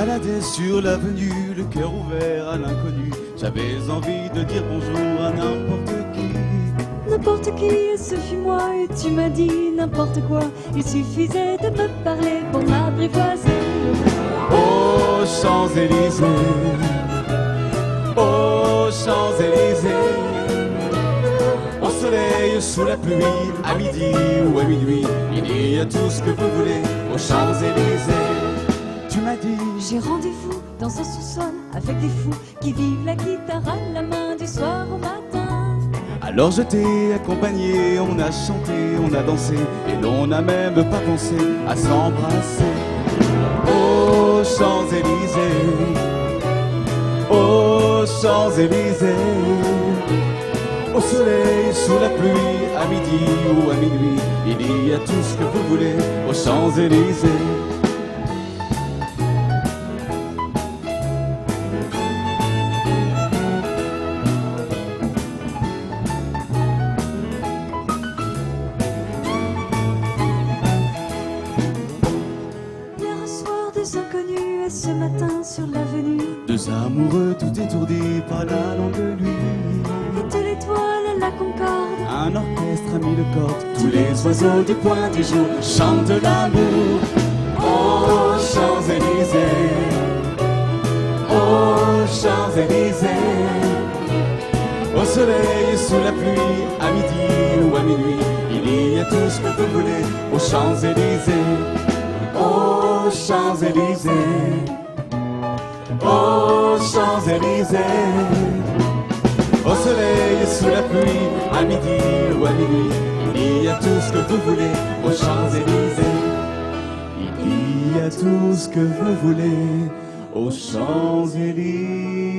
baladais sur l'avenue, le cœur ouvert à l'inconnu. J'avais envie de dire bonjour à n'importe qui. N'importe qui, et ce fut moi, et tu m'as dit n'importe quoi. Il suffisait de me parler pour m'apprivoiser. Aux Champs-Élysées, aux Champs-Élysées, au soleil, sous la pluie, à midi ou à minuit, il y a tout ce que vous voulez aux Champs-Élysées. Tu m'as dit, J'ai rendez-vous dans un sous-sol avec des fous qui vivent la guitare à la main du soir au matin. alors je t'ai accompagné, on a chanté, on a dansé, et l'on n'a même pas pensé à s'embrasser. Aux Champs-Élysées, aux Champs-Élysées, au soleil, sous la pluie, à midi ou à minuit, il y a tout ce que vous voulez aux Champs-Élysées. Hier soir, deux inconnus, et ce matin sur l'avenue. Deux amoureux tout étourdis par la longue nuit. Et de l'étoile à la concorde, Un orchestre a mis le corde, tous les oiseaux du point du jour chantent de l'amour. Aux Champs-Élysées, aux Champs-Élysées, au soleil, sous la pluie, à midi ou à minuit, il y a tout ce que vous voulez aux Champs-Élysées. Aux Champs-Élysées, aux Champs-Élysées, au soleil, sous la pluie, à midi ou à minuit, il y a tout ce que vous voulez aux Champs-Élysées. Il y a tout ce que vous voulez aux Champs-Élysées.